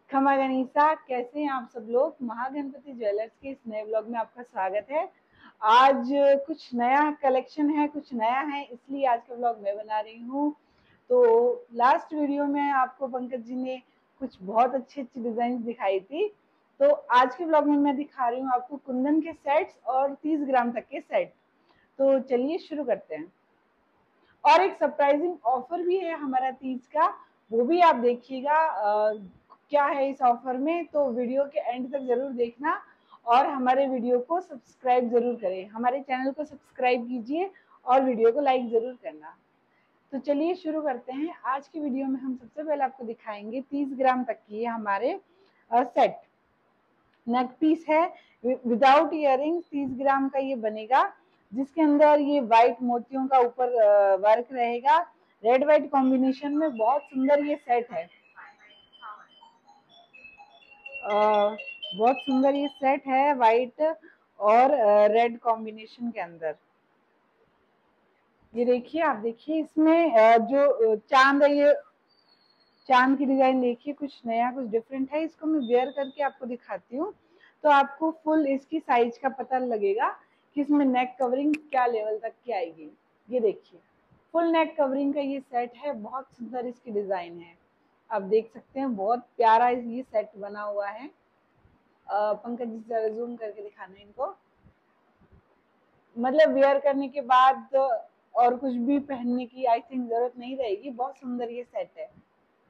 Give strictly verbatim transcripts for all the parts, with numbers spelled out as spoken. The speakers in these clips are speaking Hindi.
खमा गनीसा, कैसे हैं आप सब लोग। महागणपति ज्वेलर्स के इस नए ब्लॉग में आपका स्वागत है। आज कुछ नया कलेक्शन है, कुछ नया है, इसलिए आज का ब्लॉग मैं बना रही हूँ। तो लास्ट वीडियो में आपको पंकज जी ने कुछ बहुत अच्छी अच्छी डिजाइन दिखाई थी, तो आज के ब्लॉग में मैं दिखा रही हूँ आपको कुंदन के सेट्स और तीस ग्राम तक के सेट। तो चलिए शुरू करते हैं। और एक सरप्राइजिंग ऑफर भी है हमारा तीज का, वो भी आप देखिएगा क्या है इस ऑफर में। तो वीडियो के एंड तक जरूर देखना और हमारे वीडियो को सब्सक्राइब जरूर करें, हमारे चैनल को सब्सक्राइब कीजिए और वीडियो को लाइक जरूर करना। तो चलिए शुरू करते हैं। आज की वीडियो में हम सबसे पहले आपको दिखाएंगे तीस ग्राम तक की हमारे सेट। नेक पीस है विदाउट इयरिंग, तीस ग्राम का ये बनेगा, जिसके अंदर ये व्हाइट मोतियों का ऊपर वर्क रहेगा। रेड व्हाइट कॉम्बिनेशन में बहुत सुंदर ये सेट है। आ, बहुत सुंदर ये सेट है, व्हाइट और रेड कॉम्बिनेशन के अंदर। ये देखिए, आप देखिए इसमें जो चांद है, ये चांद की डिजाइन देखिए, कुछ नया कुछ डिफरेंट है। इसको मैं वेयर करके आपको दिखाती हूँ तो आपको फुल इसकी साइज का पता लगेगा कि इसमें नेक कवरिंग क्या लेवल तक की आएगी। ये देखिए, फुल नेक कवरिंग का ये सेट है, बहुत सुंदर इसकी डिजाइन है। आप देख सकते हैं बहुत प्यारा ये सेट बना हुआ है। पंकज जी जरा जूम करके दिखाना इनको। मतलब वेयर करने के बाद और कुछ भी पहनने की आई थिंक जरूरत नहीं रहेगी, बहुत सुंदर ये सेट है।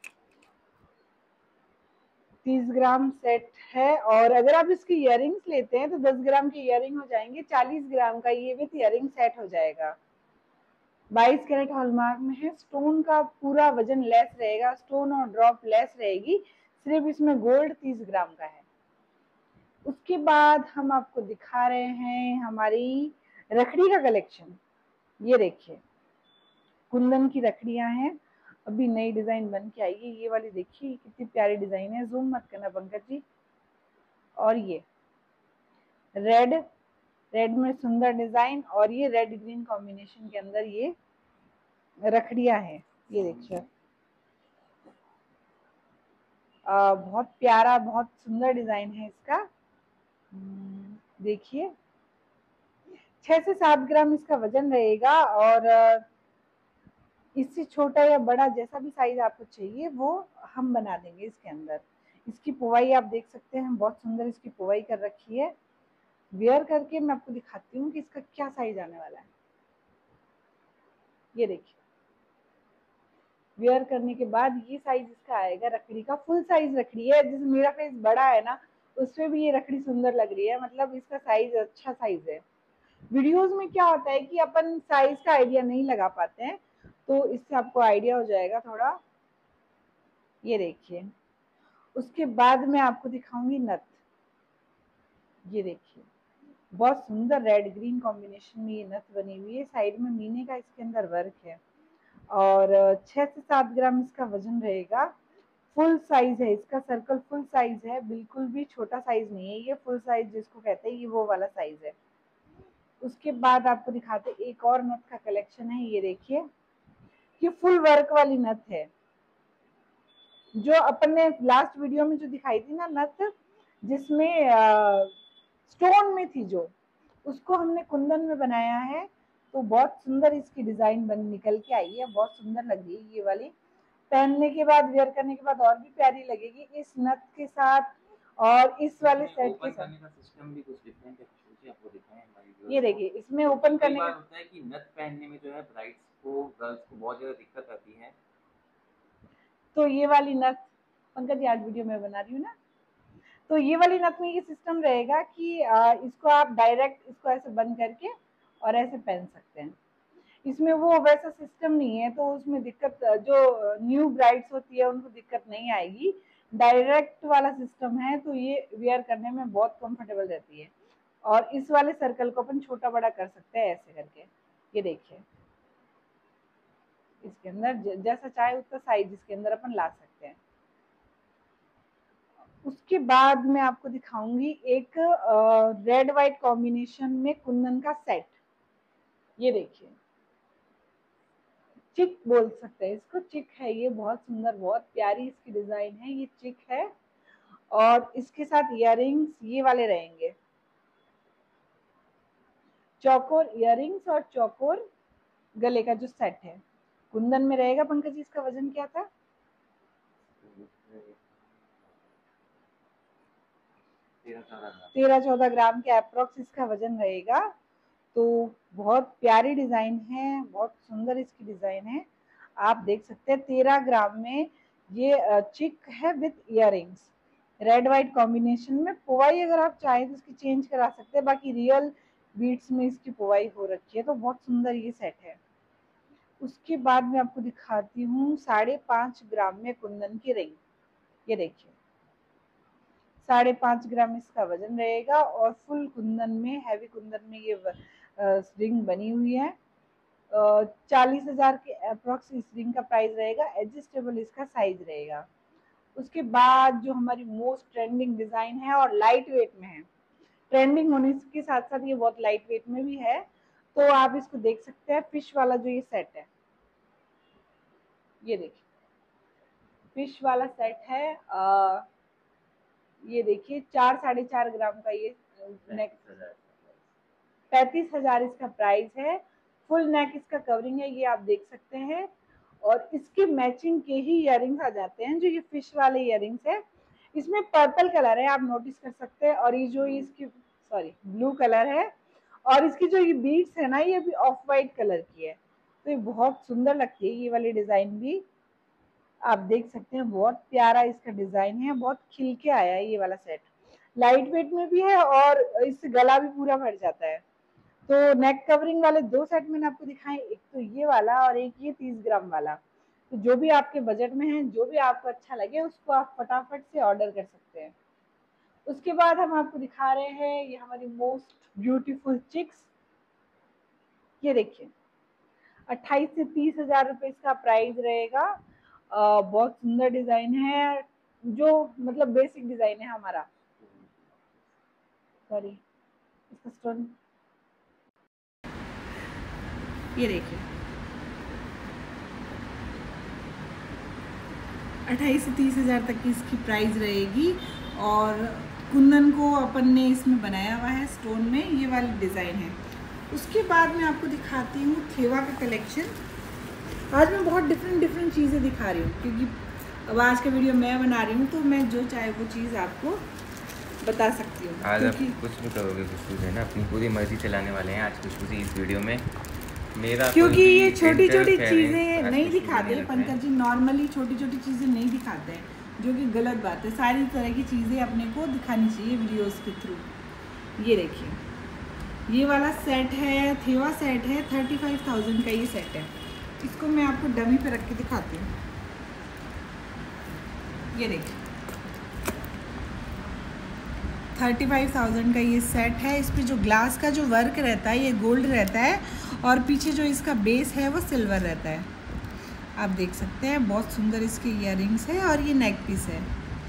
तीस ग्राम सेट है, और अगर आप इसके इयरिंग्स लेते हैं तो दस ग्राम के इयरिंग हो जाएंगे। चालीस ग्राम का ये विथ इयरिंग सेट हो जाएगा। बाईस कैरेट हॉलमार्क में है। स्टोन का पूरा वजन लेस रहेगा, स्टोन और ड्रॉप लेस रहेगी, सिर्फ इसमें गोल्ड तीस ग्राम का है। उसके बाद हम आपको दिखा रहे हैं हमारी रखड़ी का कलेक्शन। ये देखिए, कुंदन की रखड़ियां हैं, अभी नई डिजाइन बन के आई है। ये वाली देखिए कितनी प्यारी डिजाइन है, जूम मत करना पंकज जी। और ये रेड रेड में सुंदर डिजाइन, और ये रेड ग्रीन कॉम्बिनेशन के अंदर ये रखड़ियां हैं। ये देखिए, बहुत प्यारा, बहुत सुंदर डिजाइन है इसका। देखिए, छह से सात ग्राम इसका वजन रहेगा, और इससे छोटा या बड़ा जैसा भी साइज आपको चाहिए वो हम बना देंगे इसके अंदर। इसकी पुवाई आप देख सकते हैं, बहुत सुंदर इसकी पुवाई कर रखी है। वेयर करके मैं आपको दिखाती हूँ कि इसका क्या साइज आने वाला है। ये देखिए, वेयर करने के बाद ये साइज इसका आएगा। रखड़ी का फुल साइज रखड़ी है, जैसे मेरा फेस बड़ा है ना, उसमें भी ये रखड़ी सुंदर लग रही है, मतलब इसका साइज अच्छा साइज है। वीडियोस में क्या होता है कि अपन साइज का आइडिया नहीं लगा पाते हैं, तो इससे आपको आइडिया हो जाएगा थोड़ा। ये देखिए, उसके बाद मैं आपको दिखाऊंगी नथ। ये देखिए, बहुत सुंदर रेड ग्रीन कॉम्बिनेशन में ये नथ बनी हुई है। साइड में मीने का इसके अंदर वर्क है, और छह से सात ग्राम इसका वजन रहेगा। फुल साइज है इसका, सर्कल फुल साइज है, बिल्कुल भी छोटा साइज नहीं है। ये फुल साइज जिसको कहते हैं, ये वो वाला साइज है। उसके बाद आपको दिखाते एक और नथ का कलेक्शन है। ये देखिए, ये फुल वर्क वाली नथ है, जो अपन ने लास्ट वीडियो में जो दिखाई थी ना नथ, जिसमें स्टोन में थी, जो उसको हमने कुंदन में बनाया है। तो बहुत सुंदर इसकी डिजाइन बन निकल के आई है, बहुत सुंदर लग रही है। ये वाली पहनने के बाद, वेयर करने के बाद और भी प्यारी लगेगी इस नथ के साथ और इस वाले सेट के साथ। करने का सिस्टम भी कुछ डिफरेंट है, सोचिए आपको दिखाएं हमारी व्यूअर्स को। ये देखिए, इसमें ओपन कई करने बार का होता है कि नथ पहनने में जो है ब्राइड्स को, गर्ल्स को बहुत ज्यादा दिक्कत आती है। तो ये वाली नथ पंकज जी आज वीडियो में बना रही हूँ ना, तो ये वाली नथ में ये सिस्टम रहेगा कि आ, इसको आप डायरेक्ट इसको ऐसे बंद करके और ऐसे पहन सकते हैं। इसमें वो वैसा सिस्टम नहीं है, तो उसमें दिक्कत, जो न्यू ब्राइड्स होती है उनको दिक्कत नहीं आएगी। डायरेक्ट वाला सिस्टम है, तो ये वेयर करने में बहुत कंफर्टेबल रहती है। और इस वाले सर्कल को अपन छोटा बड़ा कर सकते हैं ऐसे करके। ये देखिए, इसके अंदर जैसा चाहे उतना साइज इसके अंदर अपन ला सकते हैं। उसके बाद मैं आपको दिखाऊंगी एक रेड व्हाइट कॉम्बिनेशन में कुंदन का सेट। ये देखिए, चिक बोल सकते हैं इसको, चिक है ये, बहुत सुंदर बहुत प्यारी इसकी डिजाइन है। ये चिक है, और इसके साथ इयररिंग्स ये वाले रहेंगे, चौकोर इयररिंग्स और चौकोर गले का जो सेट है कुंदन में रहेगा। पंकज जी इसका वजन क्या था? तेरह चौदह ग्राम के अप्रोक्स इसका वजन रहेगा। तो बहुत प्यारी डिजाइन है, बहुत सुंदर इसकी डिजाइन है। आप देख सकते हैं तेरह ग्राम में ये चिक है with earrings, red white combination में। पोवाई अगर आप चाहें तो इसकी चेंज करा सकते हैं, बाकी रियल बीट्स में इसकी पोवाई हो रखी है। तो बहुत सुंदर ये सेट है। उसके बाद मैं आपको दिखाती हूँ साढ़े पांच ग्राम में कुंदन की रिंग। ये देखिए साढ़े पांच ग्राम इसका वजन रहेगा और फुल कुंदन में, हैवी कुंदन में ये रिंग बनी हुई है। चालीस हजार के अप्रोक्स इस रिंग का प्राइस रहेगा। एडजस्टेबल इसका साइज रहेगा। उसके बाद जो हमारी मोस्ट ट्रेंडिंग डिजाइन है और लाइट वेट में है, ट्रेंडिंग होने के साथ साथ ये बहुत लाइट वेट में भी है, तो आप इसको देख सकते हैं। फिश वाला जो ये सेट है, ये देखिए फिश वाला सेट है। आ, ये देखिए चार साढ़े चार ग्राम का ये नेक, पैंतीस हजार इसका प्राइस है। फुल नेक इसका कवरिंग है, ये आप देख सकते हैं। और इसके मैचिंग के ही इयररिंग्स आ जाते हैं, जो ये फिश वाले इयररिंग्स है। इसमें पर्पल कलर है, आप नोटिस कर सकते हैं। और ये जो इसकी सॉरी ब्लू कलर है, और इसकी जो ये बीड्स है ना, ये भी ऑफ वाइट कलर की है। तो ये बहुत सुंदर लगती है ये वाली डिजाइन भी। आप देख सकते हैं बहुत प्यारा इसका डिजाइन है, बहुत खिल के आया है ये वाला सेट। लाइट वेट में भी है और इससे गला भी पूरा भर जाता है। तो नेक कवरिंग वाले दो सेट मैंने आपको दिखाए, एक तो ये वाला और एक ये तीस ग्राम वाला। तो जो भी आपके बजट में है, जो भी आपको अच्छा लगे, उसको आप फटाफट से ऑर्डर कर सकते हैं। उसके बाद हम आपको दिखा रहे हैं ये हमारी मोस्ट ब्यूटीफुल चिक्स। ये देखिए अट्ठाईस से तीस हजार रुपए इसका प्राइस रहेगा। आ, बहुत सुंदर डिजाइन है, जो मतलब बेसिक डिजाइन है हमारा। सॉरी इसका स्टोन, ये देखिए अट्ठाईस से तीस हजार तक की इसकी प्राइस रहेगी। और कुंदन को अपन ने इसमें बनाया हुआ है स्टोन में, ये वाली डिजाइन है। उसके बाद मैं आपको दिखाती हूँ थेवा का कलेक्शन। आज मैं बहुत डिफरेंट डिफरेंट चीज़ें दिखा रही हूँ, क्योंकि अब आज का वीडियो मैं बना रही हूँ, तो मैं जो चाहे वो चीज़ आपको बता सकती हूँ। आज आप कुछ भी करोगे खुशबू है ना, अपनी पूरी मर्जी चलाने वाले हैं आज खुशबू जी इस वीडियो में। मेरा क्योंकि ये छोटी छोटी चीज़ें नहीं दिखाते पंकज जी, नॉर्मली छोटी छोटी चीज़ें नहीं दिखाते हैं, जो कि गलत बात है। सारी तरह की चीज़ें अपने को दिखानी चाहिए वीडियोस के थ्रू। ये देखिए ये वाला सेट है, थेवा सेट है, थर्टी फाइव थाउजेंड का ये सेट है। इसको मैं आपको डमी पे रख के दिखाती हूँ। ये देखिए थर्टी फाइव थाउजेंड का ये सेट है। इस पर जो ग्लास का जो वर्क रहता है ये गोल्ड रहता है, और पीछे जो इसका बेस है वो सिल्वर रहता है। आप देख सकते हैं बहुत सुंदर इसके इयररिंग्स है, और ये नेक पीस है।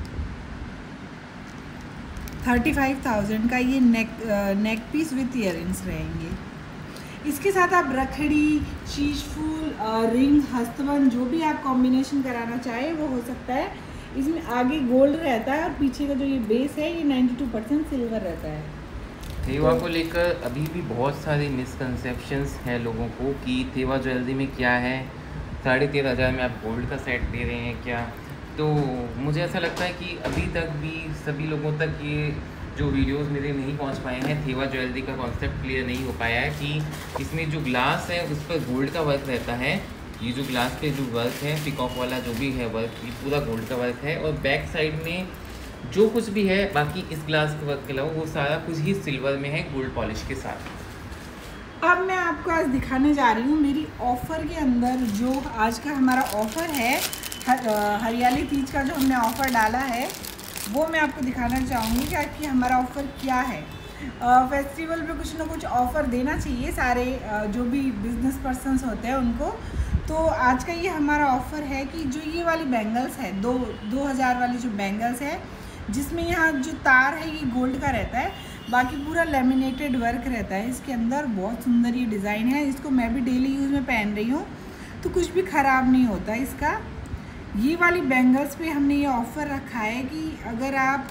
थर्टी फाइव थाउजेंड का ये neck neck piece with earrings रहेंगे। इसके साथ आप रखड़ी, शीश फूल, रिंग, हस्तबंध, जो भी आप कॉम्बिनेशन कराना चाहे वो हो सकता है। इसमें आगे गोल्ड रहता है और पीछे का जो ये बेस है ये बानवे परसेंट सिल्वर रहता है। थेवा को लेकर अभी भी बहुत सारे मिसकंसेप्शंस हैं लोगों को कि थेवा ज्वेलरी में क्या है, साढ़े तेरह हज़ार में आप गोल्ड का सेट दे रहे हैं क्या। तो मुझे ऐसा लगता है कि अभी तक भी सभी लोगों तक ये जो वीडियोस मेरे नहीं पहुंच पाए हैं, थेवा ज्वेलरी का कॉन्सेप्ट क्लियर नहीं हो पाया है कि इसमें जो ग्लास है उस पर गोल्ड का वर्क रहता है। ये जो ग्लास पे जो वर्क है, पिकॉक वाला जो भी है वर्क, ये पूरा गोल्ड का वर्क है। और बैक साइड में जो कुछ भी है बाकी इस ग्लास के वर्क के अलावा वो सारा कुछ ही सिल्वर में है गोल्ड पॉलिश के साथ। अब मैं आपको आज दिखाने जा रही हूँ मेरी ऑफ़र के अंदर जो आज का हमारा ऑफ़र है, हरियाली तीज का जो हमने ऑफ़र डाला है वो मैं आपको दिखाना चाहूँगी कि हमारा ऑफ़र क्या है। फेस्टिवल पे कुछ ना कुछ ऑफ़र देना चाहिए सारे जो भी बिजनेस पर्सन्स होते हैं उनको। तो आज का ये हमारा ऑफ़र है कि जो ये वाली बैंगल्स है, दो दो हज़ार वाली जो बैंगल्स है, जिसमें यहाँ जो तार है ये गोल्ड का रहता है, बाकी पूरा लेमिनेटेड वर्क रहता है इसके अंदर। बहुत सुंदर ये डिज़ाइन है, इसको मैं भी डेली यूज़ में पहन रही हूँ तो कुछ भी ख़राब नहीं होता इसका। ये वाली बैंगल्स पे हमने ये ऑफ़र रखा है कि अगर आप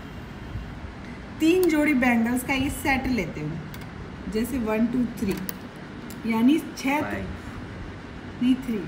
तीन जोड़ी बैंगल्स का ये सेट लेते हो, जैसे वन टू थ्री यानी छः, नहीं थ्री,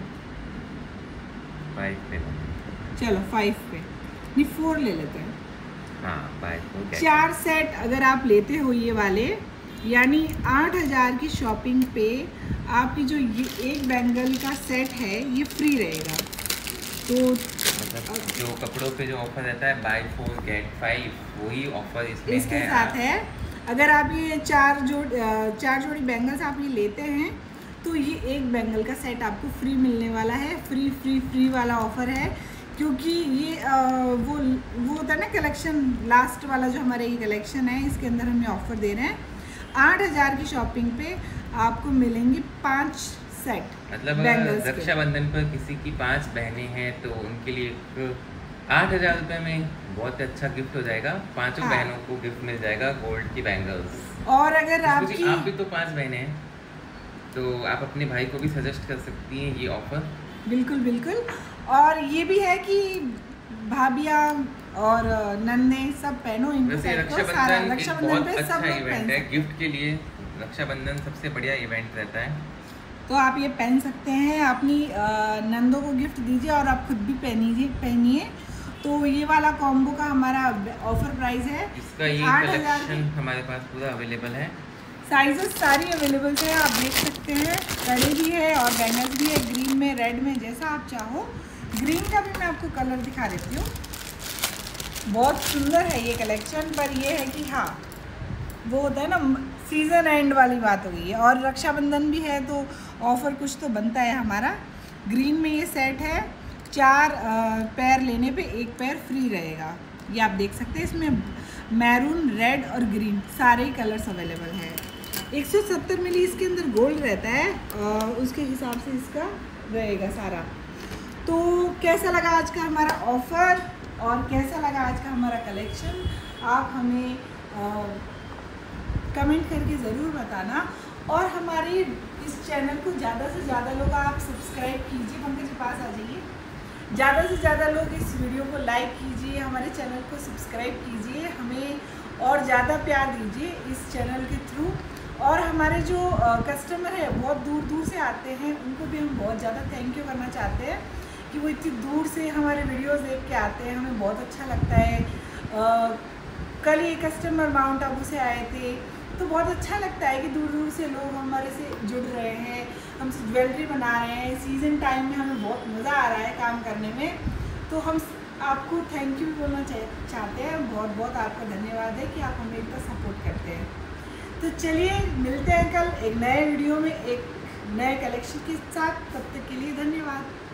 फाइव पे, चलो फाइव पे नहीं फोर ले लेते हैं। हाँ फाइव, चार सेट अगर आप लेते हो ये वाले, यानी आठ हज़ार की शॉपिंग पे आपकी जो ये एक बैंगल का सेट है ये फ्री रहेगा। तो मतलब जो कपड़ों पे जो ऑफर रहता है बाय फोर गेट फाइव, वही ऑफर इसमें इसके है साथ है। अगर आप ये चार जोड़ चार जोड़ी बैंगल्स आप ये लेते हैं तो ये एक बैंगल का सेट आपको फ्री मिलने वाला है। फ्री फ्री फ्री वाला ऑफ़र है, क्योंकि ये आ, वो वो होता है ना कलेक्शन, लास्ट वाला जो हमारा ये कलेक्शन है इसके अंदर हम ये ऑफ़र दे रहे हैं। आठ हज़ार की शॉपिंग पे आपको मिलेंगे पाँच सेट। मतलब रक्षाबंधन पर किसी की पांच बहनें हैं तो उनके लिए आठ हज़ार रुपये में बहुत अच्छा गिफ्ट हो जाएगा। पांचों हाँ। बहनों को गिफ्ट मिल जाएगा गोल्ड की बैंगल्स। और अगर आपकी आप भी तो पांच बहनें हैं तो आप अपने भाई को भी सजेस्ट कर सकती हैं ये ऑफर। बिल्कुल बिल्कुल। और ये भी है कि भाभियाँ और नन्हे सब पहनो इनको। वैसे रक्षाबंधन एक बहुत अच्छा इवेंट है गिफ्ट के लिए। रक्षाबंधन सबसे बढ़िया इवेंट रहता है, तो आप ये पहन सकते हैं, अपनी नंदों को गिफ्ट दीजिए और आप खुद भी पहनीजिए पहनिए। तो ये वाला कॉम्बो का हमारा ऑफर प्राइस है, इसका ये कलेक्शन हमारे पास पूरा अवेलेबल है। साइजेस सारी अवेलेबल है, आप देख सकते हैं। कड़े भी है और बैंगल्स भी है, ग्रीन में, रेड में, जैसा आप चाहो। ग्रीन का भी मैं आपको कलर दिखा देती हूँ, बहुत सुंदर है ये कलेक्शन। पर ये है कि हाँ वो होता है ना, सीज़न एंड वाली बात हो गई है। और रक्षाबंधन भी है तो ऑफ़र कुछ तो बनता है हमारा। ग्रीन में ये सेट है, चार पैर लेने पे एक पैर फ्री रहेगा। ये आप देख सकते हैं, इसमें मैरून, रेड और ग्रीन सारे ही कलर्स अवेलेबल है। एक सौ सत्तर मिली इसके अंदर गोल्ड रहता है और उसके हिसाब से इसका रहेगा सारा। तो कैसा लगा आज का हमारा ऑफ़र और कैसा लगा आज का हमारा कलेक्शन, आप हमें आ, कमेंट करके ज़रूर बताना। और हमारे इस चैनल को ज़्यादा से ज़्यादा लोग आप सब्सक्राइब कीजिए। पंकज के पास आ जाइए। ज़्यादा से ज़्यादा लोग इस वीडियो को लाइक कीजिए, हमारे चैनल को सब्सक्राइब कीजिए, हमें और ज़्यादा प्यार दीजिए इस चैनल के थ्रू। और हमारे जो कस्टमर है बहुत दूर दूर से आते हैं, उनको भी हम बहुत ज़्यादा थैंक यू करना चाहते हैं कि वो इतनी दूर से हमारे वीडियोज़ देख के आते हैं, हमें बहुत अच्छा लगता है। आ, कल ये कस्टमर माउंट आबू से आए थे, तो बहुत अच्छा लगता है कि दूर दूर से लोग हमारे से जुड़ रहे हैं, हमसे ज्वेलरी बना रहे हैं। सीज़न टाइम में हमें बहुत मज़ा आ रहा है काम करने में, तो हम आपको थैंक यू बोलना चाहते हैं। बहुत बहुत आपका धन्यवाद है कि आप हमें इतना सपोर्ट करते हैं। तो चलिए मिलते हैं कल एक नए वीडियो में एक नए कलेक्शन के साथ। तब तक के लिए धन्यवाद।